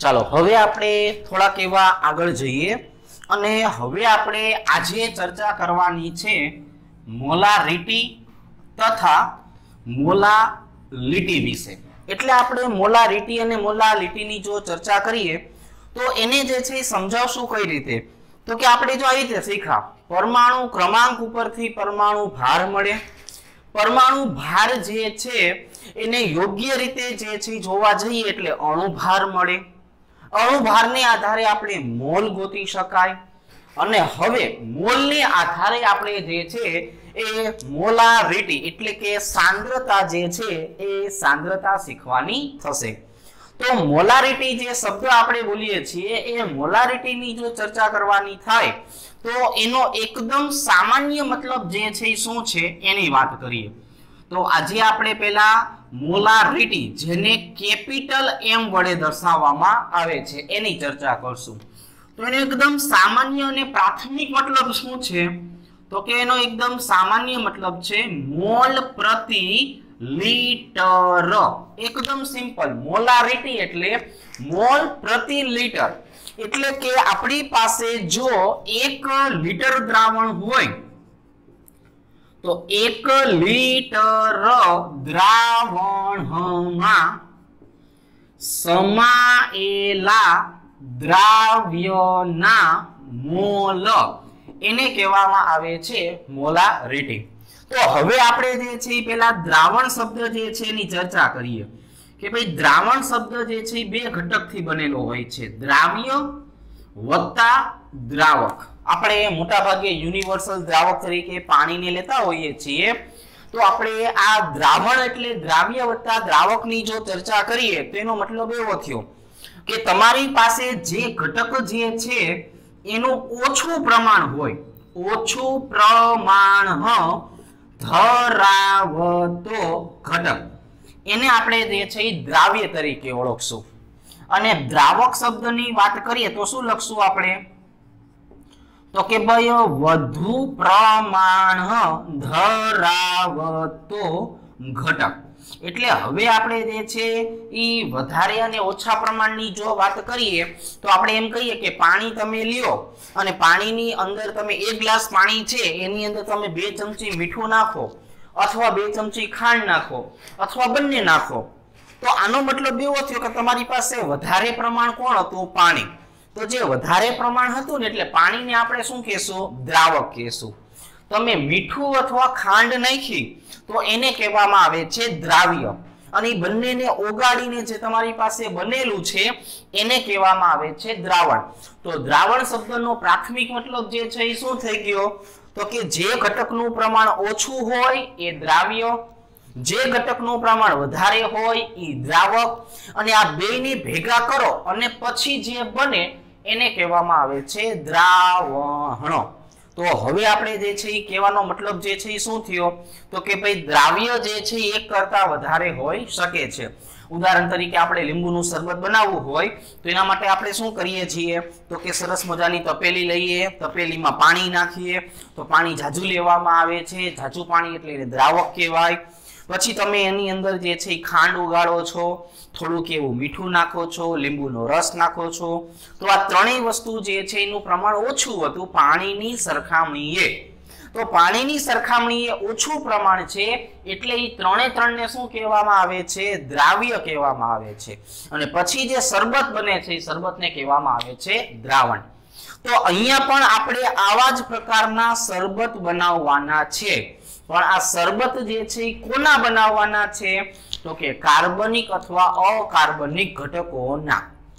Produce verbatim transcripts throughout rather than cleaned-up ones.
ચાલો હવે આપણે થોડાક એવા આગળ જઈએ અને હવે આપણે આજે ચર્ચા કરવાની છે મોલારિટી તથા મોલાલિટી વિશે। એટલે આપણે મોલારિટી અને મોલાલિટીની જો ચર્ચા કરીએ તો એને જે છે સમજાવશું કઈ રીતે, તો કે આપણે જો આવી રીતે શીખા પરમાણુ ક્રમાંક ઉપરથી પરમાણુ ભાર મળે, પરમાણુ ભાર જે છે એને યોગ્ય રીતે જે છે જોવા જઈએ એટલે અણુભાર મળે, અણુભારને આધારે આપણે મોલ ગોતી શકાય અને હવે મોલને આધારે આપણે જે છે એ મોલારિટી એટલે કે સાંદ્રતા જે છે એ સાંદ્રતા શીખવાની થશે। તો મોલારિટી જે શબ્દ આપણે બોલીએ છીએ એ મોલારિટીની જો ચર્ચા કરવાની થાય તો એનો એકદમ સામાન્ય મતલબ જે છે શું છે એની વાત કરીએ। તો આજે આપણે પહેલા મોલારિટી જેને કેપિટલ એમ વડે દર્શાવવામાં આવે છે એની ચર્ચા કરશું। તો એનો એકદમ સામાન્ય અને પ્રાથમિક મતલબ શું છે, તો કે એનો એકદમ સામાન્ય મતલબ છે મોલ પ્રતિ લીટર। એકદમ સિમ્પલ, મોલારિટી એટલે મોલ પ્રતિ લીટર, એટલે કે આપણી પાસે જો એક લીટર દ્રાવણ હોય તો એક લીટર દ્રાવણમાં સમાયેલા દ્રાવ્યના મોલ એને કહેવામાં આવે છે મોલારિટી। તો હવે આપણે જે છે પેલા દ્રાવણ શબ્દ જે છે એની ચર્ચા કરીએ કે ભાઈ દ્રાવણ શબ્દ જે છે બે ઘટકથી બનેલો હોય છે, દ્રાવ્ય વત્તા દ્રાવક। આપણે મોટા ભાગે યુનિવર્સલ દ્રાવક તરીકે પાણીને લેતા હોઈએ છીએ, તો આપણે આ દ્રાવણ એટલે દ્રાવ્ય વત્તા દ્રાવકની જો ચર્ચા કરીએ તો એનો મતલબ એવો થયો કે તમારી પાસે જે ઘટક જે છે એનું ઓછું પ્રમાણ હોય, ઓછું પ્રમાણ ધરાવતો ઘટક એને આપણે જે છે દ્રાવ્ય તરીકે ઓળખશું। અને દ્રાવક શબ્દની વાત કરીએ તો શું લખશું આપણે, તો કે ભાઈ વધુ પ્રમાણ ધરાવતો ઘટક। એટલે હવે આપણે જે છે ઈ વધારે અને ઓછા પ્રમાણની જો વાત કરીએ તો આપણે એમ કહીએ કે પાણી તમે લ્યો અને પાણીની અંદર તમે એક ગ્લાસ પાણી છે એની અંદર તમે બે ચમચી મીઠું નાખો અથવા બે ચમચી ખાંડ નાખો અથવા બંને નાખો, તો આનો મતલબ એવો થયો કે તમારી પાસે વધારે પ્રમાણ કોણ હતું, પાણી। તો જે વધારે પ્રમાણ હતું ને એટલે પાણીને આપણે શું કહેશું, દ્રાવક કહેશું। તમે મીઠું અથવા ખાંડ નાખી તો એને કહેવામાં આવે છે દ્રાવ્ય, અને બંનેને ઓગાળીને જે તમારી પાસે બનેલું છે એને કહેવામાં આવે છે દ્રાવણ। તો દ્રાવણ શબ્દનો પ્રાથમિક મતલબ જે છે એ શું થઈ ગયો, તો કે જે ઘટકનું પ્રમાણ ઓછું હોય એ દ્રાવ્ય, જે ઘટકનું પ્રમાણ વધારે હોય એ દ્રાવક, અને આ બેયને ભેગા કરો અને પછી જે બને એને કહેવામાં આવે છે દ્રાવણ। તો હવે આપણે જે છે એ કહેવાનો મતલબ જે છે એ શું થયો, તો કે ભાઈ દ્રાવ્ય જે છે એક કરતા વધારે હોઈ શકે છે। ઉદાહરણ તરીકે આપણે લીંબુનું શરબત બનાવવું હોય તો એના માટે આપણે શું કરીએ છીએ, તો કે સરસ મજાની તપેલી લઈએ, તપેલીમાં પાણી નાખીએ, તો પાણી ઝાઝું લેવામાં આવે છે, ઝાઝું પાણી એટલે એને દ્રાવક કહેવાય। પછી તમે એની અંદર જે છે ખાંડ ઉગાડો છો, થોડુંક એવું મીઠું નાખો છો, લીંબુનો રસ નાખો છો, તો આ ત્રણેય વસ્તુ જે છે એનું પ્રમાણ ઓછું હતું પાણીની સરખામણીએ, તો પાણીની સરખામણીએ ઓછું પ્રમાણ છે એટલે એ ત્રણે ત્રણને શું કહેવામાં આવે છે, દ્રાવ્ય કહેવામાં આવે છે। અને પછી જે શરબત બને છે એ શરબતને કહેવામાં આવે છે દ્રાવણ। તો અહીંયા પણ આપણે આવા જ પ્રકારના શરબત બનાવવાના છે, પણ આ શરબત જે છે એ કોના બનાવવાના છે, તો કે કાર્બનિક અથવા અકાર્બનિક ઘટકોના।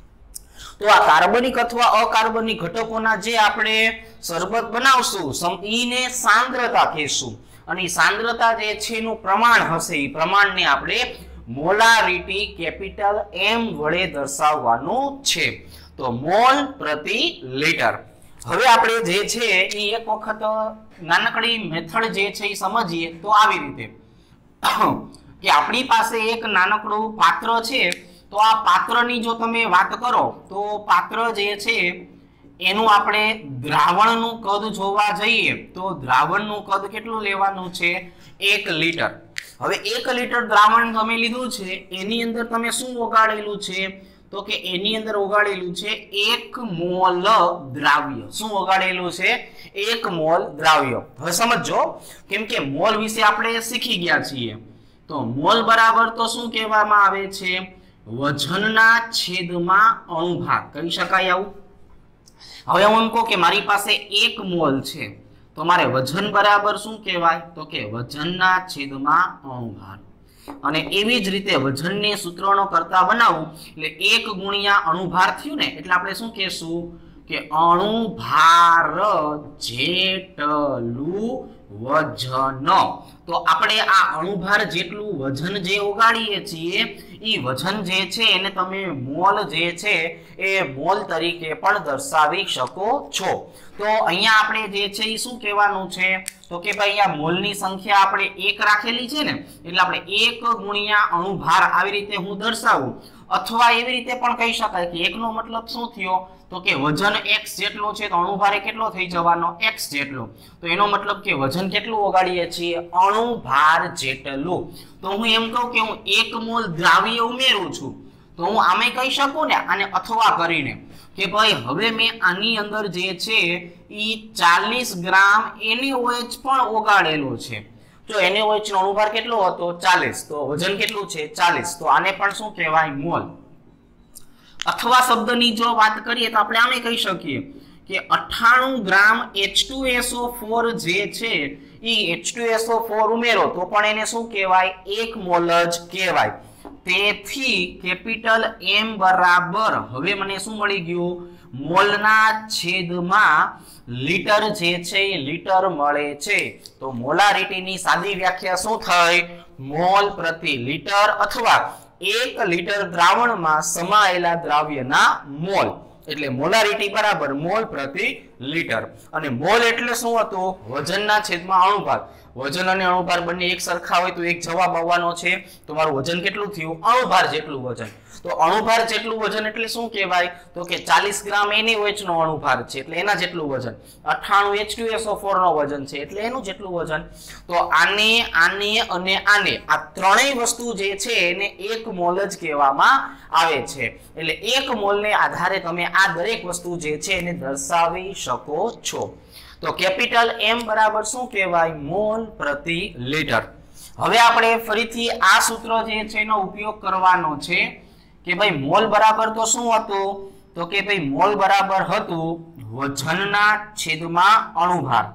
તો આ કાર્બનિક અથવા અકાર્બનિક ઘટકોના જે આપણે શરબત બનાવશું ઈને સાંદ્રતા કહેશું, અને સાંદ્રતા જે છે એનું પ્રમાણ હશે એ પ્રમાણને આપણે મોલારિટી કેપિટલ એમ વડે દર્શાવવાનું છે। તો મોલ પ્રતિ લીટર। હવે આપણે જે છે એ એક વખત નાનકડી મેથડ જે છે એ સમજીએ તો આવી રીતે કે આપણી પાસે એક નાનકડું પાત્ર છે, તો આ પાત્રની જો તમે વાત કરો તો પાત્ર જે છે એનું આપણે દ્રાવણનું કદ જોવા જઈએ તો દ્રાવણનું કદ કેટલું લેવાનું છે, એક લીટર। હવે એક લીટર દ્રાવણ તમે લીધું છે એની અંદર તમે શું ઓગાળેલું છે, તો તો કે એની અંદર ઓગાળેલું છે એક મોલ દ્રાવ્ય. શું ઓગાળેલું છે? એક મોલ દ્રાવ્ય. હવે સમજો, કેમ કે મોલ વિશે આપણે શીખી ગયા છીએ, તો મોલ બરાબર તો શું કહેવામાં આવે છે? વજનના છેદમાં અણુભાર કહી શકાય આવું. હવે હું એમ કહું કે મારી પાસે એક મોલ છે, તો મારે વજન બરાબર શું કહેવાય? તો કે વજનના છેદમાં અણુભાર. અને એવી જ રીતે વજનને સૂત્રનો કરતા બનાવવું એટલે એક ગુણ્યા અણુભાર થયું ને, એટલે આપણે શું કહેશું કે અણુભાર જેટલું વજન. તો આપણે આ અણુભાર જેટલું વજન જે ઓગાળીએ છીએ એ વજન જે છે એને તમે મોલ જે છે એ મોલ તરીકે પણ દર્શાવી શકો છો. તો અહીંયા આપણે જે છે એ શું કહેવાનું છે? તો કે ભાઈ અહીંયા મોલની સંખ્યા આપણે એક રાખેલી છે ને, એટલે આપણે એક ગુણ્યા અણુભાર આવી રીતે હું દર્શાવું. અથવા એવી રીતે પણ કહી શકાય કે એકનો મતલબ શું થયો? તો કે વજન x જેટલો છે તો અણુભાર કેટલો થઈ જવાનો? x જેટલો. તો એનો મતલબ કે વજન કેટલું ઓગાળીએ છીએ? અણુભાર જેટલું. તો હું એમ કહું કે હું એક મોલ દ્રાવ્ય ઉમેરું છું, તો હું આમે કહી શકું ને આને અથવા કરીને કે ભાઈ હવે મેં આની અંદર જે છે ઈ ચાલીસ ગ્રામ એન એ ઓ એચ પણ ઓગાળેલો છે. જો એન એ ઓ એચ નો અણુભાર કેટલો હતો? ચાલીસ. તો વજન કેટલું છે? ચાલીસ. તો આને પણ શું કહેવાય? મોલ. અથવા શબ્દની જો વાત કરીએ તો આપણે આમે કહી શકીએ કે અઠ્ઠાણું gram H two S O four જે છે ઈ H two S O four ઉમેરો તો પણ એને શું કહેવાય? એક મોલ જ કહેવાય. તેથી કેપિટલ M બરાબર હવે મને શું મળી ગયું? મોલના છેદમાં લીટર જે છે એ લીટર મળે છે. તો મોલારિટીની સાદી વ્યાખ્યા શું થઈ? મોલ પ્રતિ લીટર અથવા એક લીટર દ્રાવણમાં સમાયેલા દ્રાવ્યના મોલ. એટલે મોલારિટી બરાબર મોલ પ્રતિ લીટર. અને મોલ એટલે શું હતું? વજનના છેદમાં અણુભાર. વજન અને અણુભાર બંને એક સરખા હોય તો એક જવાબ આવવાનો છે. તો મારું વજન કેટલું થયું? અણુભાર જેટલું વજન. તો અણુભાર જેટલું વજન એટલે શું કહેવાય? તો કે ચાલીસ ગ્રામ એન એ ઓ એચ નો અણુભાર છે એટલે એના જેટલું વજન. અઠ્ઠાણું H two S O four નો વજન છે એટલે એનું જેટલું વજન. તો આને આને અને આને આ ત્રણેય વસ્તુ જે છે એને એક મોલ જ કહેવામાં આવે છે. એટલે એક મોલને આધારે તમે આ દરેક વસ્તુ જે છે એને દર્શાવી શકો છો. તો કેપિટલ M બરાબર શું કહેવાય? મોલ પ્રતિ લીટર. હવે આપણે ફરીથી આ સૂત્ર જે છે એનો ઉપયોગ કરવાનો છે કે ભાઈ મોલ બરાબર તો શું હતું? તો કે ભાઈ મોલ બરાબર હતું વજનના છેદમાં અણુભાર.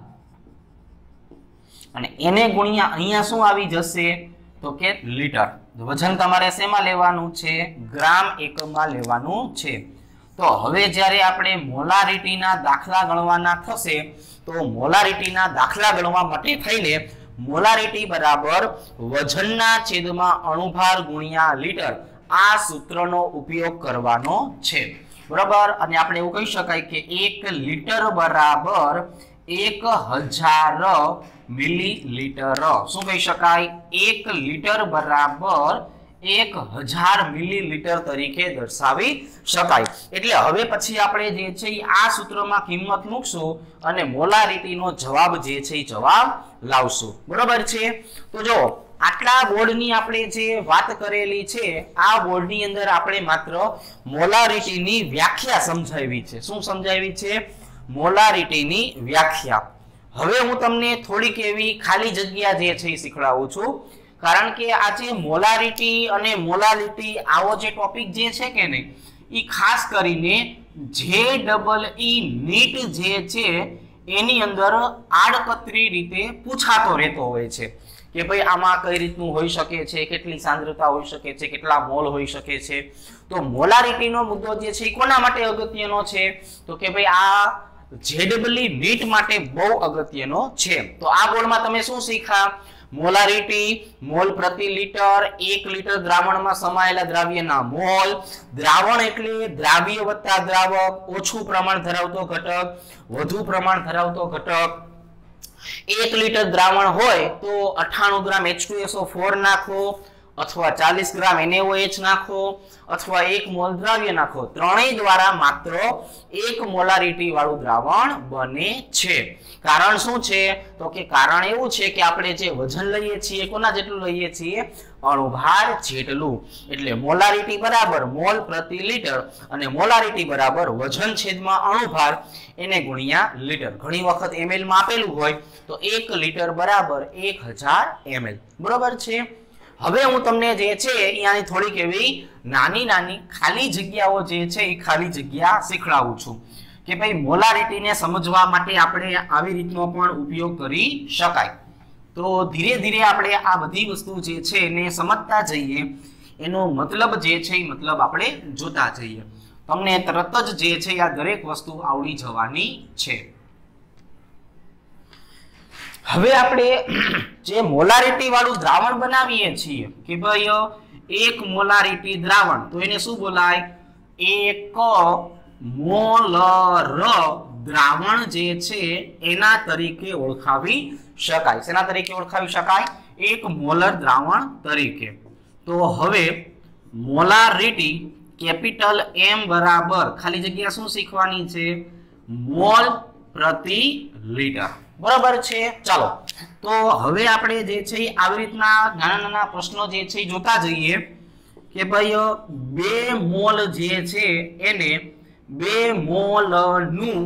અને એને ગુણ્યા અહીંયા શું આવી જશે? તો કે લીટર. વજન તમારે શેમાં લેવાનું છે? ગ્રામ એકમમાં લેવાનું છે. તો હવે જ્યારે આપણે મોલારિટીના દાખલા ગણવાના થશે તો મોલારિટીના દાખલા ગણવા માટે થઈને મોલારિટી બરાબર વજનના છેદમાં અણુભાર ગુણ્યા લીટર આ સૂત્રનો ઉપયોગ કરવાનો છે. બરાબર. અને આપણે એવું કહી શકાય કે એક લીટર બરાબર એક હજાર મિલીલીટર. શું કહી શકાય? એક લીટર બરાબર એક હજાર મિલીલીટર તરીકે દર્શાવી શકાય. એટલે હવે પછી આપણે જે છે આ સૂત્રમાં કિંમત મૂકશું અને મોલારિટીનો જવાબ જે છે એ જવાબ લાવશું. બરોબર છે. તો જો આટલા બોર્ડની આપણે જે વાત કરેલી છે આ બોર્ડની અંદર આપણે માત્ર મોલારિટીની વ્યાખ્યા સમજાવી છે. શું સમજાવી છે? મોલારિટીની વ્યાખ્યા. હવે હું તમને થોડીક એવી ખાલી જગ્યા જે છે એ શીખડાવું છું. કારણ કે આ જે મોલારિટી અને મોલાલિટી આવો જે ટોપિક જે છે કે નહીં એ ખાસ કરીને જે ડબલ ઈ નીટ જે છે એની અંદર આડકતરી રીતે પૂછાતો રહેતો હોય છે કે ભાઈ આમાં કઈ રીતનું હોઈ શકે છે, કેટલી સાંદ્રતા હોઈ શકે છે, કેટલા મોલ હોઈ શકે છે. તો મોલારિટીનો મુદ્દો જે છે એ કોના માટે અગત્યનો છે? તો કે ભાઈ આ જેડબલી નીટ માટે બહુ અગત્યનો છે. તો આ બોર્ડમાં તમે શું શીખ્યા? મોલારિટી, મોલ પ્રતિ લીટર, એક લીટર દ્રાવણમાં સમાયેલા દ્રાવ્યના મોલ. દ્રાવણ એટલે દ્રાવ્ય વત્તા દ્રાવક, ઓછું પ્રમાણ ધરાવતો ઘટક, વધુ પ્રમાણ ધરાવતો ઘટક. એક લીટર દ્રાવણ હોય તો અઠ્ઠાણું gram H two S O four નાખો, અથવા ચાલીસ ગ્રામ એન એ ઓ એચ નાખો અથવા એક મોલ દ્રાવ્ય નાખો, ત્રણેય દ્વારા માત્ર એક મોલારિટી વાળું દ્રાવણ બને છે. કારણ શું છે? તો કે કારણ એવું છે કે આપણે જે વજન લઈએ છીએ કોના જેટલું લઈએ છીએ? અણુભાર જેટલું. એટલે મોલારિટી બરાબર મોલ પ્રતિ લીટર અને મોલારિટી બરાબર વજન છેદમાં અણુભાર એને ગુણ્યા લીટર. ઘણી વખત એમએલ માં આપેલું હોય તો એક લીટર બરાબર એક હજાર એમએલ. બરોબર છે. હવે હું તમને જે છે અહીંયાની થોડીક એવી નાની નાની ખાલી જગ્યાઓ જે છે એ ખાલી જગ્યા શીખડાવું છું કે ભાઈ મોલારિટીને સમજવા માટે આપણે આવી રીતનો પણ ઉપયોગ કરી શકાય. તો ધીરે ધીરે આપણે આ બધી વસ્તુ જે છે એને સમજતા જઈએ, એનો મતલબ જે છે એ મતલબ આપણે જોતા જઈએ, તમને તરત જ જે છે આ દરેક વસ્તુ આવડી જવાની છે. હવે આપણે જે મોલારિટી વાળું દ્રાવણ બનાવીએ છીએ કે ભાઈ એક મોલારિટી દ્રાવણ, તો એને શું બોલાય? એક મોલર દ્રાવણ જે છે એના તરીકે ઓળખાવી શકાય. શેના તરીકે ઓળખાવી શકાય? એક મોલર દ્રાવણ તરીકે. તો હવે મોલારિટી કેપિટલ એમ બરાબર ખાલી જગ્યા શું શીખવાની છે? મોલ પ્રતિ લીટર. બરાબર છે. ચાલો તો હવે આપણે જે છે આવી રીતના નાના નાના પ્રશ્નો જે છે જોતા જઈએ કે ભાઈ બે મોલ જે છે એને બે મોલ નું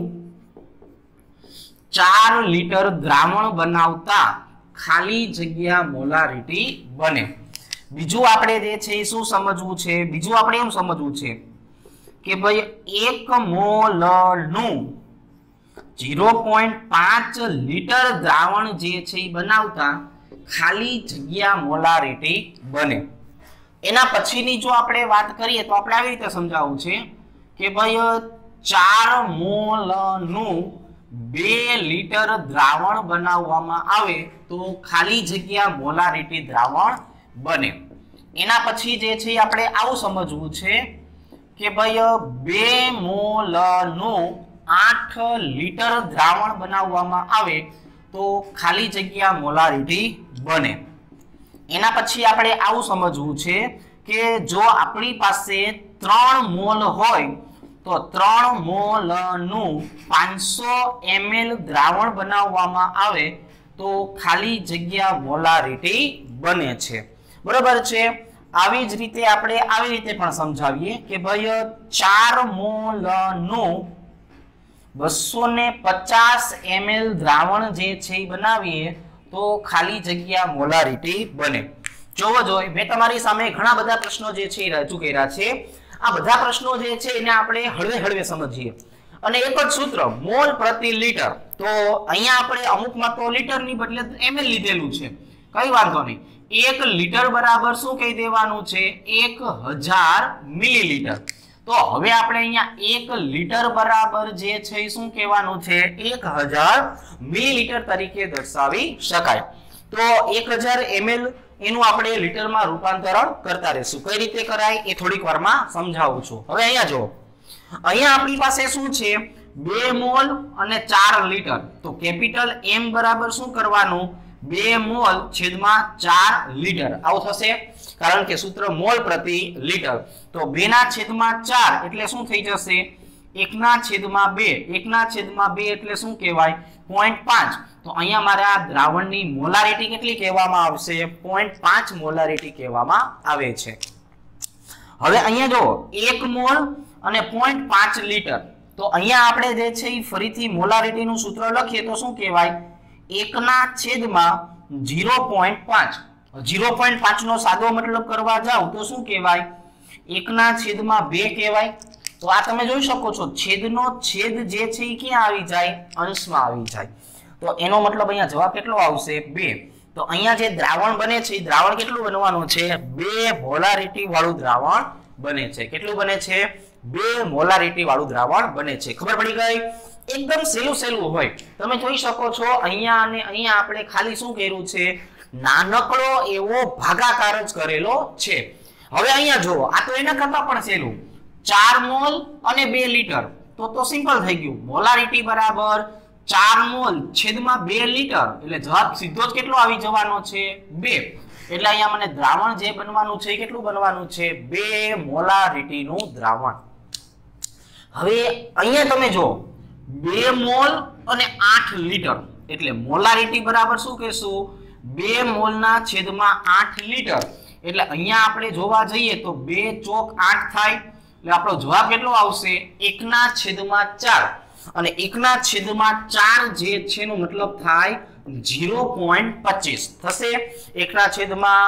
ચાર લીટર દ્રાવણ બનાવતા ખાલી જગ્યા મોલારિટી બને. બીજું આપણે જે છે શું સમજવું છે? બીજું આપણે એમ સમજવું છે કે ભાઈ એક મોલ નું ઝીરો પોઈન્ટ પાંચ લીટર દ્રાવણ જે છે એ બનાવતા ખાલી જગ્યા મોલારિટી બને. એના પછીની જો આપણે વાત કરીએ તો આપણે આવી રીતે સમજાવવું છે કે ભાઈ ચાર મોલ નું બે લીટર દ્રાવણ બનાવવામાં આવે તો ખાલી જગ્યા મોલારિટી દ્રાવણ બને. એના પછી જે છે આપણે આવું સમજવું છે કે ભાઈ બે મોલ નું આઠ લીટર દ્રાવણ બનાવવામાં આવે તો ખાલી જગ્યા મોલારિટી બને. એના પછી આપણે આવું સમજવું છે કે જો આપણી પાસે ત્રણ મોલ હોય તો ત્રણ મોલ નું પાંચસો એમએલ દ્રાવણ બનાવવામાં આવે તો ખાલી જગ્યા મોલારિટી બને છે. બરોબર છે. આવી જ રીતે આપણે આવી રીતે પણ સમજાવીએ કે ભાઈ ચાર મોલ નું બસો ને પચાસ એમએલ દ્રાવણ જે છે એ બનાવીએ તો ખાલી જગ્યા મોલારિટી બને. જોવો જોઈએ મેં તમારી સામે ઘણા બધા પ્રશ્નો જે છે એ રજૂ કર્યા છે. આ બધા પ્રશ્નો જે છે એને આપણે હળવે હળવે સમજીએ અને એક જ સૂત્ર મોલ પ્રતિ લીટર. તો અહીંયા આપણે અમુકમાં તો લીટરની બદલે એમએલ લીધેલું છે, કઈ વાંધો નહીં. એક લીટર બરાબર શું કહી દેવાનું છે? એક હજાર મિલીલીટર. તો હવે આપણે અહીંયા એક લીટર બરાબર જે છે શું કહેવાનું છે? એક હજાર મિલીલીટર તરીકે દર્શાવી શકાય. તો એક હજાર એમએલ એનું આપણે લીટરમાં રૂપાંતરણ કરતા રહેશું. કઈ રીતે કરાય એ થોડીક વારમાં સમજાવું છું. હવે અહીંયા જો અહીંયા આપણી પાસે શું છે? બે મોલ અને ચાર લીટર. તો કેપિટલ એમ બરાબર શું કરવાનું? બે મોલ છેદમાં ચાર લીટર આવું થશે, કારણ કે સૂત્ર મોલ પ્રતિ લીટર. તો બે ના છેદમાં ચાર એટલે શું થઈ જશે? એક ના છેદમાં બે. એક ના છેદમાં બે એટલે શું કહેવાય? પોઈન્ટ પાંચ. તો અહીંયા મારે આ દ્રાવણની મોલારિટી કેટલી કહેવામાં આવશે? પોઈન્ટ પાંચ મોલારિટી કહેવામાં આવે છે. હવે અહીંયા જો એક મોલ અને પોઈન્ટ પાંચ લીટર. તો અહીંયા આપણે જે છે એ ફરીથી મોલારિટીનું સૂત્ર લખીએ તો શું કહેવાય? એકના છેદમાં ઝીરો પોઈન્ટ પાંચ. ઝીરો પોઈન્ટ પાંચ નો સાદો મતલબ કરવા જાવ તો શું કહેવાય? એકના છેદમાં બે કહેવાય. તો આ તમે જોઈ શકો છો છેદનો છેદ જે છે એ ક્યાં આવી જાય? અંશમાં આવી જાય. તો એનો મતલબ અહીંયા જવાબ કેટલો આવશે? બે. તો અહીંયા જે દ્રાવણ બને છે એ દ્રાવણ કેટલું બનવાનું છે? બે મોલારિટી વાળું દ્રાવણ બને છે. કેટલું બને છે? બે મોલારિટી વાળું દ્રાવણ બને છે. ખબર પડી ગઈ? એકદમ સહેલું સહેલું હોય. તમે જોઈ શકો છો અહીંયા અને અહીંયા આપણે ખાલી શું કર્યું છે? નાનકડો એવો ભાગાકાર જ કરેલો છે. હવે અહીંયા જુઓ આ તો એના કરતા પણ સહેલું. ચાર મોલ અને બે લીટર. તો તો સિમ્પલ થઈ ગયું. મોલારિટી બરાબર ચાર મોલ છેદમાં બે લીટર એટલે જવાબ સીધો જ કેટલો આવી જવાનો છે? બે. એટલે અહીંયા મને દ્રાવણ જે બનવાનું છે કેટલું બનવાનું છે બે મોલારિટીનું દ્રાવણ। હવે અહીંયા તમે જો બે મોલ અને આઠ લીટર એટલે મોલારિટી બરાબર શું કહેશું બે મોલના છેદમાં આઠ લીટર એટલે અહીંયા આપણે જોવા જઈએ તો બે ચોક આઠ થાય એટલે આપણો જવાબ કેટલો આવશે એક ના છેદમાં ચાર અને એક ના છેદમાં ચાર જે છે એનો મતલબ થાય ઝીરો પોઈન્ટ પચીસ થશે। એક ના છેદમાં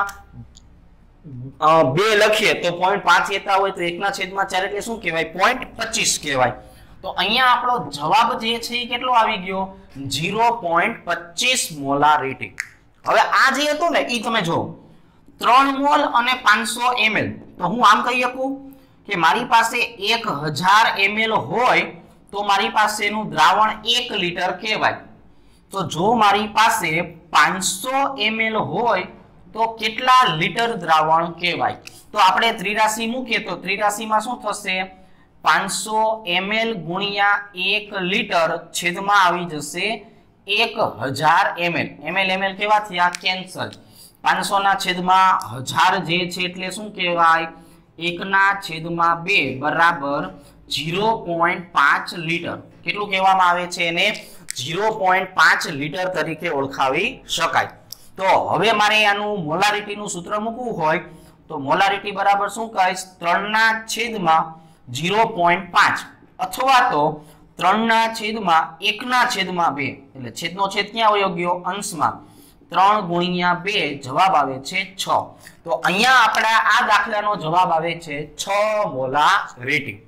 બે લખીએ તો પોઈન્ટ પાંચ લેતા હોય તો એક ના છેદમાં ચાર એટલે શું કહેવાય પોઈન્ટ પચીસ કહેવાય। તો અહીંયા આપણો જવાબ જે છે એ કેટલો આવી ગયો ઝીરો પોઈન્ટ પચીસ મોલારિટી। હવે આ જે હતું ને એ તમે જો ત્રણ મોલ અને પાંચસો એમએલ તો હું આમ કહી શકું કે મારી પાસે એક હજાર એમએલ હોય તો મારી પાસેનું દ્રાવણ એક લીટર કહેવાય। તો જો મારી પાસે પાંચસો એમએલ હોય તો કેટલા લીટર દ્રાવણ કહેવાય। તો આપણે ત્રિરાશી મૂકીએ તો ત્રિરાશીમાં શું થશે પાંચસો એમએલ ગુણ્યા એક લીટર છેદમાં આવી જશે એક હજાર એમએલ। એમએલ એમએલ કેવા થયા કેન્સલ। પાંચસો ના છેદમાં હજાર જે છે એટલે શું કહેવાય એક ના છેદમાં બે બરાબર ઝીરો પોઈન્ટ પાંચ લીટર। કેટલું કહેવામાં આવે છે એને ઝીરો પોઈન્ટ પાંચ લીટર તરીકે ઓળખાવી શકાય। તો હવે મારે આનું મોલારિટીનું સૂત્ર મૂકવું હોય તો મોલારિટી બરાબર શું કહીશ ત્રણ ના છેદમાં ઝીરો પોઈન્ટ પાંચ અથવા તો ત્રણ ના છેદમાં એક ના છેદમાં બે એટલે છેદનો છેદ ક્યાં વયો ગયો અંશમાં ત્રણ ગુણ્યા બે જવાબ આવે છે છ। તો અહીંયા આપણા આ દાખલાનો જવાબ આવે છે છ મોલારિટી।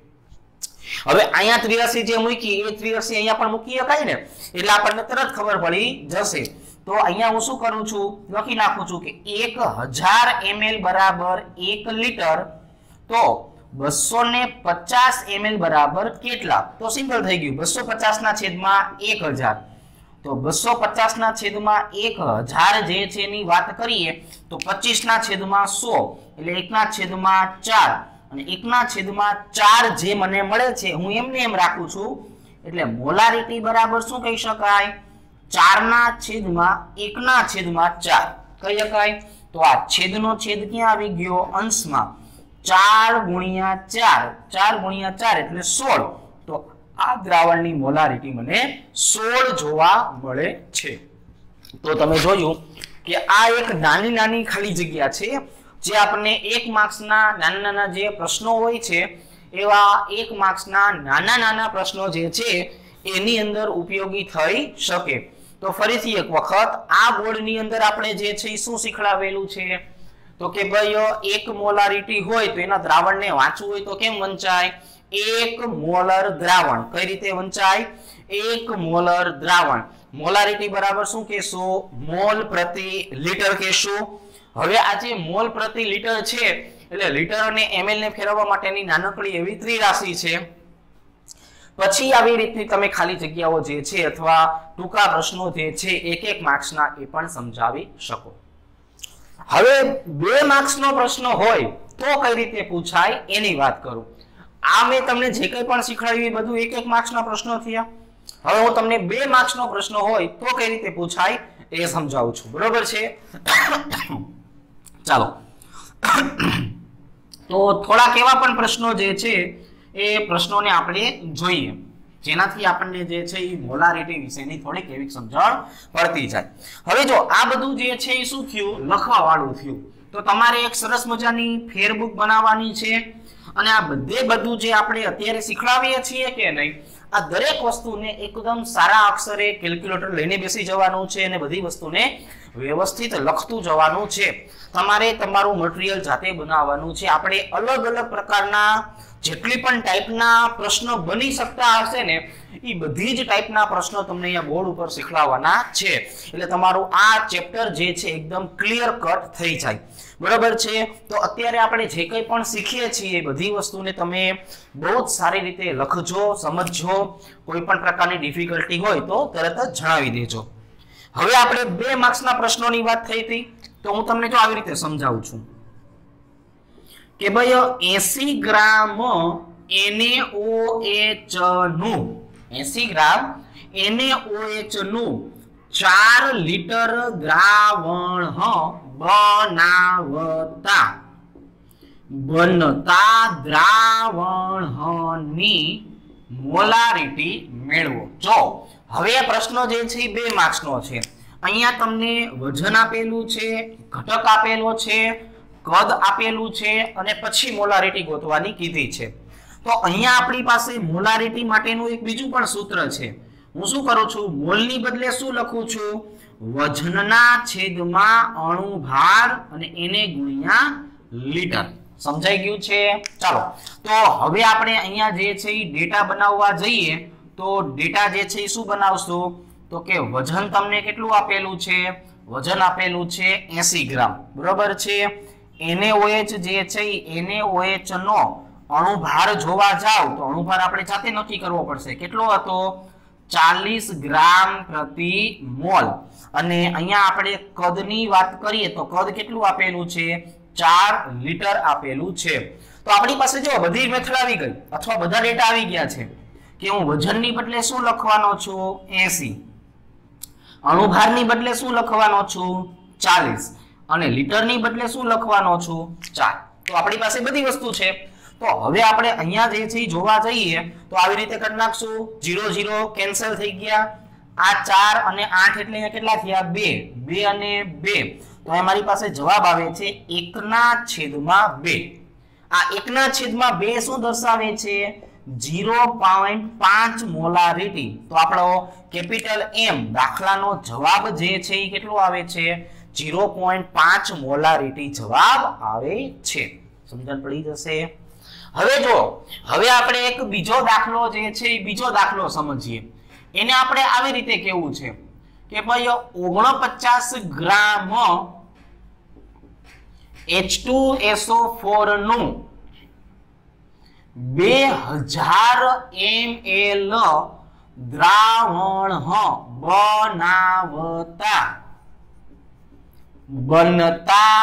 હવે અહીંયા ત્રિરાશી જે મૂકી એ ત્રિરાશી અહીંયા પણ મૂકી શકાય ને એટલે આપણને તરત ખબર પડી જશે। તો અહીંયા હું શું કરું છું લખી નાખું છું કે એક હજાર એમએલ બરાબર એક લીટર તો બસો ને પચાસ એમએલ બરાબર કેટલા તો સિમ્પલ થઈ ગયું બસો પચાસ ના છેદમાં એક હજાર તો બસો પચાસ ના છેદમાં એક હજાર જે છે એની વાત કરીએ તો પચીસ ના છેદમાં સો એટલે એક ના છેદમાં ચાર અને એક ના છેદમાં ચાર જે મને મળે છે હું એમને એમ રાખું છું એટલે મોલારિટી બરાબર શું કહી શકાય ચાર ના છેદમાં એક ના છેદમાં ચાર કહી શકાય। તો આ છેદનો છેદ ક્યાં આવી ગયો અંશમાં ચાર ગુણ્યા ચાર ચાર ગુણ્યા ચાર એટલે સોળ તો આ દ્રાવણની મોલારિટી મને સોળ જોવા મળે છે। તો તમે જોયું કે આ એક નાની નાની ખાલી જગ્યા છે જે આપણને એક માર્ક્સના નાના નાના જે પ્રશ્નો હોય છે એવા એક માર્ક્સના નાના નાના પ્રશ્નો જે છે એની અંદર ઉપયોગી થઈ શકે। તો ફરીથી એક વખત આ બોર્ડની અંદર આપણે જે છે શું શીખડાવેલું છે તો કે ભાઈ એક મોલારિટી હોય તો એના દ્રાવણને વાંચવું હોય તો કેમ વંચાય એક મોલર દ્રાવણ કઈ રીતે વંચાય એક મોલર દ્રાવણ મોલારિટી બરાબર શું કહેશું મોલ પ્રતિ લીટર કહેશું। હવે આ જે મોલ પ્રતિ લીટર છે એટલે લીટર અને એમએલ ને ફેરવવા માટેની નાનકડી એવી ત્રિરાશી છે। પછી આવી રીતની તમે ખાલી જગ્યાઓ જે છે અથવા ટૂંકા પ્રશ્નો જે છે એક એક માર્ક્સના એ પણ સમજાવી શકો। હવે બે માર્ક્સનો પ્રશ્ન હોય તો કઈ રીતે પૂછાય એની વાત કરું। આ મેં તમને જે કંઈ પણ શીખવાડ્યું એ બધું એક એક માર્ક્સના પ્રશ્નો થયા। હવે હું તમને બે માર્ક્સનો પ્રશ્ન હોય તો કઈ રીતે પૂછાય એ સમજાવું છું બરોબર છે। ચાલો તો થોડા કેવા પણ પ્રશ્નો જે છે એ પ્રશ્નોને આપણે જોઈએ જેનાથી આપણને જે છે એ મોલારિટી વિશેની થોડીક એવી સમજણ પડતી જાય। હવે જો આ બધું જે છે એ શું થયું લખવા વાળું થયું તો તમારે એક સરસ મજાની ફેરબુક બનાવવાની છે અને આ બધે બધું જે આપણે અત્યારે શીખડાવીએ છીએ કે નહીં આ દરેક વસ્તુને એકદમ સારા અક્ષરે કેલ્ક્યુલેટર લઈને બેસી જવાનું છે અને બધી વસ્તુને વ્યવસ્થિત લખતું જવાનું છે। તમારે તમારું મટીરીયલ જાતે બનાવવાનું છે। આપણે અલગ અલગ પ્રકારના જેટલી પણ ટાઈપના પ્રશ્નો બની શકતા હશે ને એ બધી જ ટાઈપના પ્રશ્નો તમને અહીંયા બોર્ડ ઉપર શીખવાડવાના છે એટલે તમારું આ ચેપ્ટર જે છે એકદમ ક્લિયર કટ થઈ જાય બરાબર છે। તો અત્યારે આપણે જે કંઈ પણ શીખીએ છીએ એ બધી વસ્તુને તમે બહુ જ સારી રીતે લખજો સમજજો કોઈ પણ પ્રકારની ડિફિકલ્ટી હોય તો તરત જ જણાવી દેજો। હવે આપણે બે માર્ક્સના પ્રશ્નોની વાત થઈ હતી તો હું તમને જો આવી રીતે સમજાવું છું કે ભાઈ એસી ગ્રામ NaOH નું એસી ગ્રામ NaOH નું ચાર લીટર દ્રાવણ બનાવતા બનતા દ્રાવણની મોલારિટી મેળવો। જો હવે આ પ્રશ્ન જે છે બે માર્ક્સ નો છે। અહીંયા તમને વજન આપેલું છે, ઘટક આપેલો છે, કદ આપેલું છે અને પછી મોલારિટી ગોતવાની કીધી છે। તો અહીંયા આપણી પાસે મોલારિટી માટેનું એક બીજું પણ સૂત્ર છે। હું શું કરું છું, મોલની બદલે શું લખું છું, વજનના છેદમાં અણુભાર અને એને ગુણ્યા લીટર। સમજાઈ ગયું છે? ચાલો તો હવે આપણે અહીંયા જે છે એ ડેટા બનાવવા જઈએ તો ડેટા જે છે એ શું બનાવશું, તો કે વજન તમને કેટલું આપેલું છે, વજન આપેલું છે એંસી ગ્રામ, બરોબર છે। NaOH જે છે એ NaOH નો અણુભાર જોવા જાવ તો અણુભાર આપણે જાતે નક્કી કરવો પડશે, કેટલો હતો, ચાલીસ ગ્રામ પ્રતિ મોલ। અને અહીંયા આપણે કદની વાત કરીએ તો કદ કેટલું આપેલું છે, ચાર લીટર આપેલું છે। તો આપણી પાસે જો બધી મેથડ આવી ગઈ અથવા બધા ડેટા આવી ગયા છે કે હું વજનની બદલે શું લખવાનો છું, એંસી, અણુભારની બદલે શું લખવાનો છું, ચાલીસ અને લીટરની બદલે શું લખવાનો છું, ચાર। તો આપણી પાસે બધી વસ્તુ છે। તો હવે આપણે અહીંયા જે છે જોવા જઈએ તો આવી રીતે કરી નાખશું, જીરો જીરો કેન્સલ થઈ ગયા, આ ચાર અને આઠ એટલે અહીંયા કેટલા થયા, બે, બે અને બે, તો અમારી પાસે જવાબ આવે છે એકના છેદમાં બે। આ એકના છેદમાં બે શું દર્શાવે છે, ઝીરો પોઈન્ટ પાંચ મોલારિટી। તો આપણો કેપિટલ એમ દાખલાનો જવાબ જે છે એ કેટલો આવે છે, ઝીરો પોઈન્ટ પાંચ મોલારિટી જવાબ આવે છે। સમજણ પડી જશે? હવે જો હવે આપણે એક બીજો દાખલો જે છે એ બીજો દાખલો સમજીએ। એને આપણે આવી રીતે કેવું છે કે ભાઈ ઓગણપચાસ gram H two S O four નું બે હજાર એમ એલ દ્રાવણ બનાવતા બનતા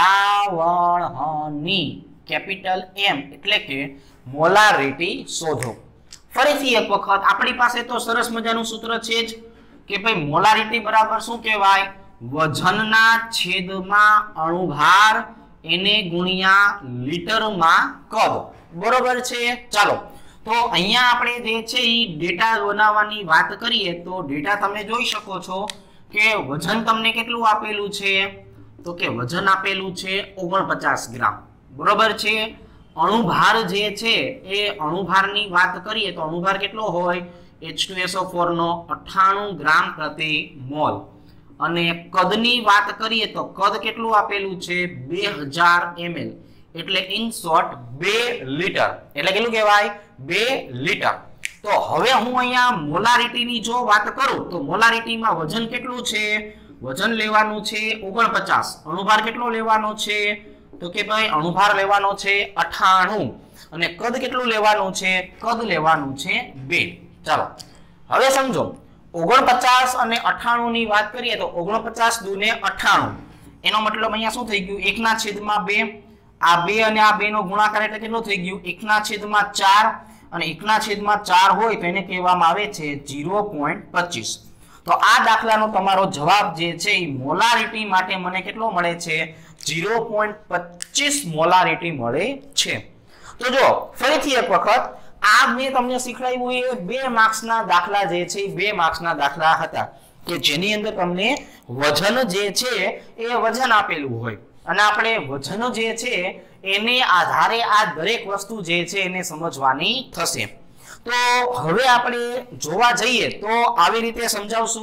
દ્રાવણની કેપિટલ એમ એટલે કે મોલારિટી શોધો। ફરીથી એક વખત આપણી પાસે તો સરસ મજાનું સૂત્ર છે જ કે ભાઈ મોલારિટી બરાબર શું કહેવાય, વજનના છેદમાં અણુભાર એને ગુણ્યા લીટરમાં કદ, બરોબર છે। ચાલો તો અહીંયા આપણે જે છે એ ડેટા બનાવવાની વાત કરીએ તો ડેટા તમે જોઈ શકો છો કે વજન તમને કેટલું આપેલું છે, તો કે વજન આપેલું છે ઓગણપચાસ ગ્રામ, બરોબર છે। અણુભાર જે છે એ અણુભારની વાત કરીએ તો અણુભાર કેટલો હોય, H two S O four નો અઠ્ઠાણું ગ્રામ પ્રતિ મોલ। અને કદની વાત કરીએ તો કદ કેટલું આપેલું છે, બે હજાર એમ એલ એટલે ઇન શોર્ટ બે લીટર, એટલે કેટલું કહેવાય, બે લીટર। તો હવે હું અહીંયા મોલારિટીની જો વાત કરું તો મોલારિટીમાં વજન કેટલું છે, વજન લેવાનું છે ઓગણપચાસ, અણુભાર કેટલો લેવાનો છે, તો કે ભાઈ અણુભાર લેવાનો છે અઠ્ઠાણું અને કદ કેટલું લેવાનું છે, કદ લેવાનું છે બે। ચાલો હવે સમજો ઓગણપચાસ અને અઠ્ઠાણું ની વાત કરીએ તો ઓગણપચાસ દુને અઠ્ઠાણું, એનો મતલબ અહીંયા શું થઈ ગયું, એકના છેદમાં બે, આ બે અને આ બે નો ગુણાકાર એટલે કેટલો થઈ ગયું, એકના છેદમાં ચાર, અને એકના છેદમાં ચાર હોય તો એને કહેવામાં આવે છે ઝીરો પોઈન્ટ પચીસ। તો આ દાખલાનો તમારો જવાબ જે છે એ મોલારિટી માટે મને કેટલો મળે છે, ઝીરો પોઈન્ટ પચીસ મોલારિટી મળે છે। તો જો ફરીથી એક વખત આ મેં તમને શીખવાડ્યું એ બે માર્ક્સના દાખલા જે છે બે માર્ક્સના દાખલા હતા કે જેની અંદર તમને વજન જે છે એ વજન આપેલું હોય અને આપણે વજન જે છે એને આધારે આ દરેક વસ્તુ જે છે એને સમજવાની થશે। તો હવે આપણે જોવા જઈએ તો આવી રીતે સમજાવશું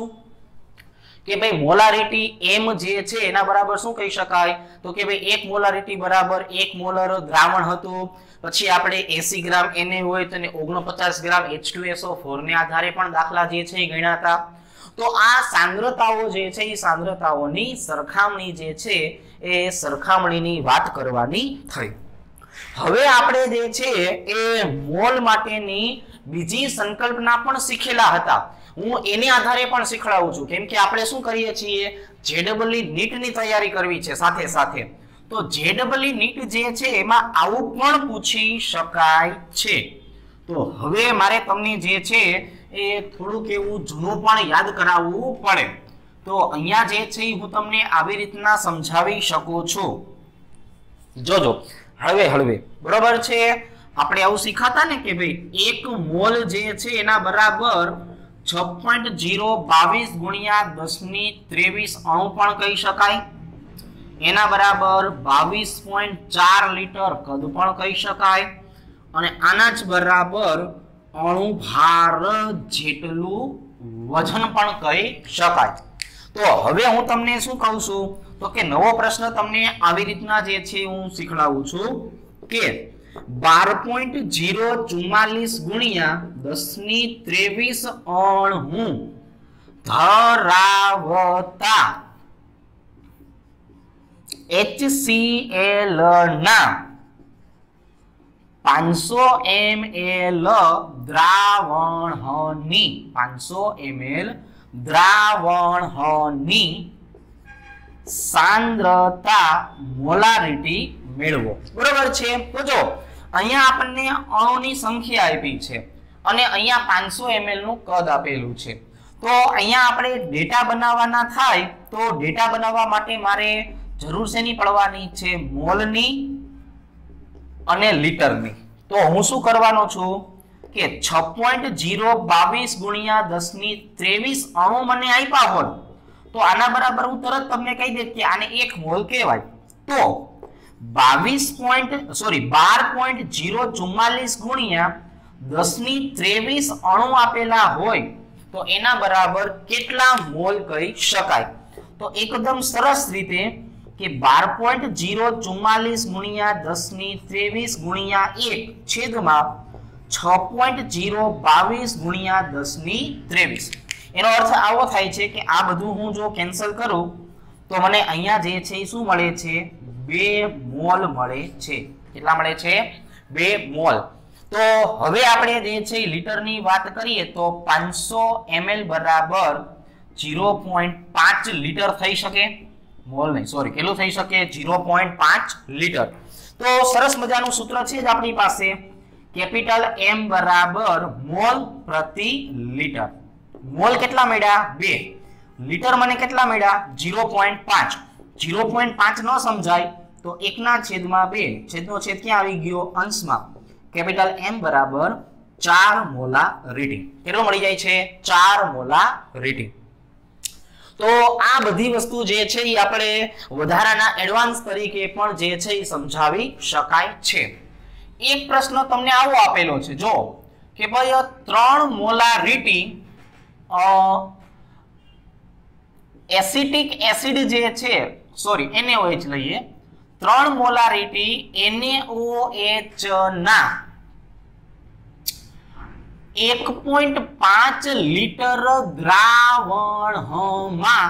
કે ભાઈ મોલારિટી એમ જે છે એના બરાબર શું કહી શકાય, તો કે ભાઈ એક મોલારિટી બરાબર એક મોલર દ્રાવણ હતું, પછી આપણે એંસી ગ્રામ NaOH અને ઓગણપચાસ gram H two S O four ને આધારે પણ દાખલા જે છે એ ગણ્યા હતા। તો આ સાંદ્રતાઓ જે છે એ સાંદ્રતાઓની સરખામણી જે છે એ સરખામણીની વાત કરવાની થઈ। હવે આપણે જે છે એ મોલ માટેની બીજી સંકલ્પના પણ શીખેલા હતા, હું એને આધારે પણ શીખડાવું છું કેમ કે આપણે શું કરીએ છીએ, જેડબલઈ નીટની તૈયારી કરવી છે સાથે સાથે। તો જેડબલઈ નીટ જે છે એમાં આવું પણ પૂછી શકાય છે। તો હવે મારે તમને જે છે એ થોડુંક એવું જૂનું પણ યાદ કરાવવું પડે। તો અહીંયા જે છે હું તમને આવી રીતના સમજાવી શકું છું. જોજો હળવે હળવે, બરોબર છે. આપણે આવું શીખાતા ને કે ભાઈ એક મોલ જે છે એના બરાબર છ પોઈન્ટ ઝીરો બાવીસ ગુણ્યા દસ ની ત્રેવીસ અણુ પણ કહી શકાય. એના બરાબર બાવીસ પોઈન્ટ ચાર લીટર કદ પણ કહી શકાય. અને આના જ બરાબર અણુ ભાર જેટલું વજન પણ કહી શકાય. તો હવે હું તમને શું કહું છું તો કે નવો પ્રશ્ન તમને આવી રીતના જે છે હું શીખડાવું છું કે બાર પોઈન્ટ ઝીરો ચુમ્માલીસ ગુણ્યા દસ ની ત્રેવીસ અણુ ધરાવતા HCl ના પાંચસો એમએલ દ્રાવણની પાંચસો એમએલ દ્રાવણની સાંદ્રતા મોલારિટી મેળવો. બરોબર છે. તો જો અહીંયા આપણને અણુની સંખ્યા આપી છે અને અહીંયા પાંચસો એમએલ નું કદ આપેલું છે. તો અહીંયા આપણે ડેટા બનાવવાના થાય તો ડેટા બનાવવા માટે મારે જરૂર શેની પડવાની છે? મોલની અને લીટરની. તો હું શું કરવાનો છું કે છ પોઈન્ટ ઝીરો બાવીસ ગુણ્યા દસ ની ત્રેવીસ અણુ મને આપ્યા હોત તો આના બરાબર હું તરત તમને કહી દે કે આને એક મોલ કહેવાય. તો બાવીસ પોઈન્ટ સોરી બાર પોઈન્ટ ઝીરો ચુમ્માલીસ ગુણ્યા દસ ની ત્રેવીસ અણુ આપેલા હોય તો એના બરાબર કેટલા મોલ કહી શકાય? તો એકદમ સરસ રીતે કે બાર પોઈન્ટ ઝીરો ચુમ્માલીસ ગુણ્યા દસ ની ત્રેવીસ ગુણ્યા એક છેદમાં છ પોઈન્ટ ઝીરો બાવીસ ગુણ્યા દસ ની ત્રેવીસ. એનો અર્થ આવો થાય છે કે આ બધું હું જો કેન્સલ કરું તો મને અહીંયા જે છે શું મળે છે? બે મોલ મળે છે. કેટલા મળે છે? બે મોલ. તો હવે આપણે જે છે લીટરની વાત કરીએ તો પાંચસો એમએલ બરાબર ઝીરો પોઈન્ટ પાંચ લીટર થઈ શકે. મોલ નહીં, સોરી, કેટલું થઈ શકે? ઝીરો પોઈન્ટ પાંચ લીટર. તો સરસ મજાનું સૂત્ર છે જ આપણી પાસે, કેપિટલ એમ બરાબર મોલ પ્રતિ લીટર. મોલ કેટલા મળ્યા? બે. લીટર મને કેટલા મળ્યા? ઝીરો પોઈન્ટ પાંચ. ઝીરો પોઈન્ટ પાંચ ન સમજાય તો એકના છેદમાં બે, છેદનો છેદ ક્યાં આવી ગયો? અંશમાં. કેપિટલ એમ બરાબર ચાર મોલારિટી. કેટલું મળી જાય છે? ચાર મોલારિટી. તો આ બધી વસ્તુ જે છે એ આપણે વધારાના એડવાન્સ તરીકે પણ જે છે એ સમજાવી શકાય છે. એક પ્રશ્ન તમને આવો આપેલો છે જો કે ભાઈ ત્રણ મોલારિટી એસિટિક એસિડ જે છે સોરી NaOH લઈએ, ત્રણ મોલારિટી NaOH ના એક પોઈન્ટ પાંચ લીટર દ્રાવણમાં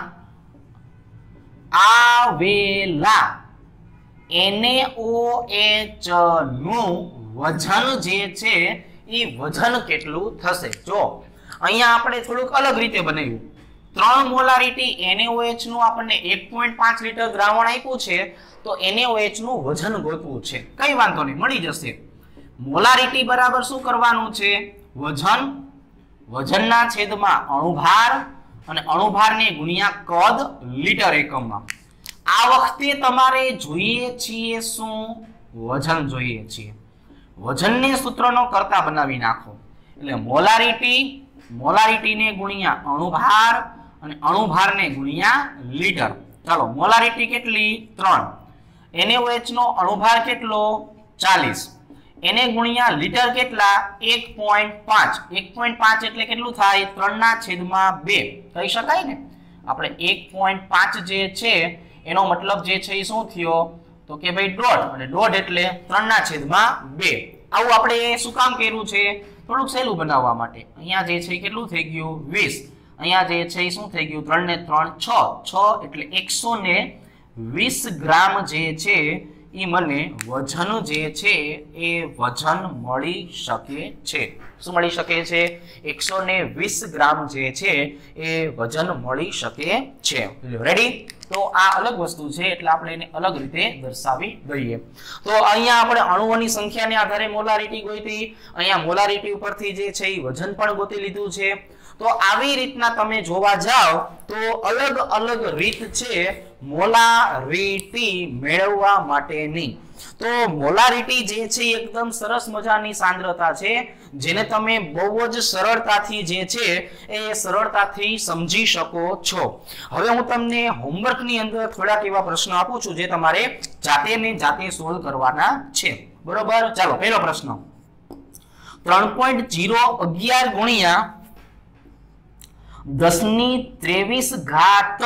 આવેલા NaOH નું વજન જે છે એ વજન કેટલું થશે? જો અહીંયા આપણે થોડુંક અલગ રીતે બનાવ્યું. ત્રણ મોલારિટી NaOH નું આપણને એક પોઈન્ટ પાંચ લીટર દ્રાવણ આપ્યું છે તો NaOH નું વજન ગોતવું છે. કઈ વાંધો નહીં, મળી જશે. મોલારિટી બરાબર શું કરવાનું છે? વજન, વજનના છેદમાં અણુભાર અને અણુભારને ગુણ્યા કદ લીટર એકમમાં. આ વખતે તમારે જોઈએ છીએ શું? વજન જોઈએ છીએ. વજનને સૂત્રનો કરતા બનાવી નાખો એટલે મોલારિટી, મોલારિટીને ગુણ્યા અણુભાર અને અણુભારને ગુણ્યા લીટર. ચાલો, મોલારિટી કેટલી? ત્રણ. NaOH નો અણુભાર કેટલો? ચાલીસ. એને ગુણ્યા લીટર કેટલા? એક પોઈન્ટ પાંચ. એક પોઈન્ટ પાંચ એટલે કેટલું થાય? ત્રણ ના છેદમાં બે કહી શકાય ને. આપણે એક પોઈન્ટ પાંચ જે છે એનો મતલબ જે છે એ શું થયો તો કે ભાઈ દોઢ, અને દોઢ એટલે ત્રણ ના છેદમાં બે. આવું આપણે શું કામ કર્યું છે? થોડુંક સહેલું બનાવવા માટે. અહીંયા જે છે કેટલું થઈ ગયું? વીસ. અહીંયા જે છે શું થઈ ગયું? ત્રણ ને ત્રણ છ. છ એટલે એકસો ને વીસ ગ્રામ જે છે એ મને વજન જે છે એ વજન મળી શકે છે. શું મળી શકે છે? એકસો ને વીસ ગ્રામ જે છે એ વજન મળી શકે છે. રેડી? તો આ અલગ વસ્તુ છે એટલે આપણે એને અલગ રીતે દર્શાવી દઈએ. તો અહીંયા આપણે અણુઓની સંખ્યાને આધારે મોલારિટી ગોતી, અહીંયા મોલારિટી ઉપરથી જે છે એ વજન પણ ગોતી લીધું છે. તો આવી રીતના તમે જોવા જાઓ તો અલગ અલગ રીત છે મોલારિટી મેળવવા માટેની. તો મોલારિટી જે છે એકદમ સરસ મજાની સાંદ્રતા છે જેને તમે બહુ જ સરળતાથી જે છે એ સરળતાથી સમજી શકો છો. હવે હું તમને હોમવર્કની અંદર થોડાક એવા પ્રશ્નો આપું છું જે તમારે જાતે ને જાતે સોલ્વ કરવાના છે. બરોબર, ચાલો પહેલો પ્રશ્ન. ત્રણ પોઈન્ટ ઝીરો અગિયાર ગુણ્યા દસ ની ત્રેવીસ ઘાત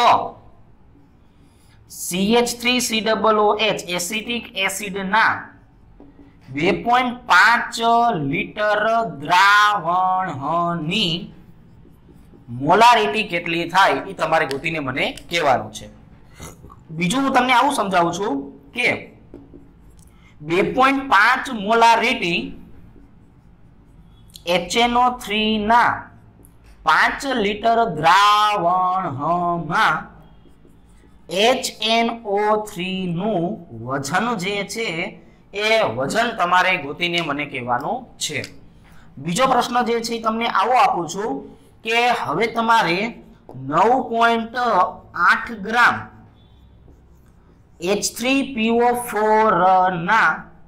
C H three C double O H acetic acid ના બે પોઈન્ટ પાંચ લીટર દ્રાવણની મોલારિટી કેટલી થાય એ તમારે ગોતીને મને કહેવાનું છે. બીજું હું તમને આવું સમજાવું છું કે બે પોઈન્ટ પાંચ molarity H N O three ના પાંચ લીટર દ્રાવણમાં એચ એન ઓ થ્રી નું વજન જે છે એ વજન તમારે ગોતીને મને કહેવાનું છે. બીજો પ્રશ્ન જે છે તમને આવો આપું છું કે હવે તમારે નવ પોઈન્ટ આઠ gram H three P O four ના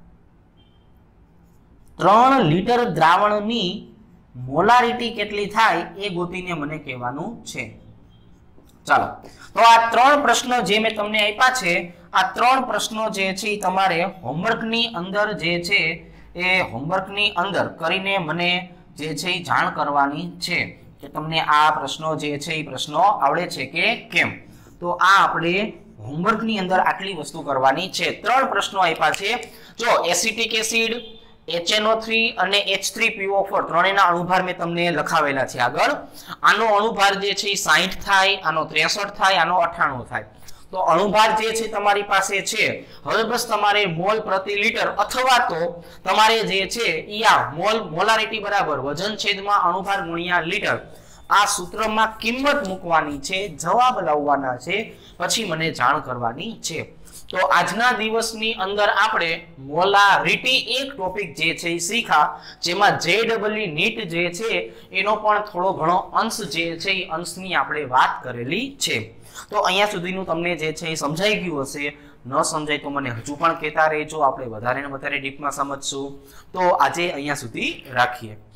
ત્રણ લીટર દ્રાવણની મોલારિટી કેટલી થાય એ ગોતીને મને કહેવાનું છે. ચાલો, તો આ ત્રણ પ્રશ્નો જે મેં તમને આપ્યા છે આ ત્રણ પ્રશ્નો જે છે તમારે હોમવર્કની અંદર જે છે એ હોમવર્કની અંદર કરીને મને જે છે એ જાણ કરવાની છે કે તમને આ પ્રશ્નો જે છે એ પ્રશ્નો આવડે છે કે કેમ. તો આ આપણે હોમવર્કની અંદર આટલી વસ્તુ કરવાની છે. ત્રણ પ્રશ્નો આપ્યા છે. જો acetic acid, H N O three અને H three P O four ત્રણેયના અણુભાર મેં તમને લખાવેલા છે આગળ. આનો અણુભાર જે છે એ સાઠ થાય, આનો ત્રેસઠ થાય, આનો અઠ્ઠાણું થાય. તો અણુભાર જે છે તમારી પાસે છે. હવે બસ તમારે મોલ પ્રતિ લીટર અથવા તો તમારે જે છે ઈ આ મોલ મોલારિટી બરાબર વજન છેદમાં અણુભાર ગુણ્યા લીટર આ સૂત્રમાં કિંમત મૂકવાની છે, જવાબ લાવવાના છે, પછી મને જાણ કરવાની છે. તો આજના દિવસની અંદર આપણે મોલારિટી એક ટોપિક જે છે એ શીખા જેમાં જે ડબલ્યુ નીટ જે છે એનો પણ થોડો ઘણો અંશ જે છે એ અંશની આપણે વાત કરેલી છે. તો અહીંયા સુધીનું તમને જે છે એ સમજાઈ ગયું હશે. ન સમજાય તો મને હજુ પણ કહેતા રહેજો, આપણે વધારે ને વધારે ડીપમાં સમજશું. તો આજે અહીંયા સુધી રાખીએ.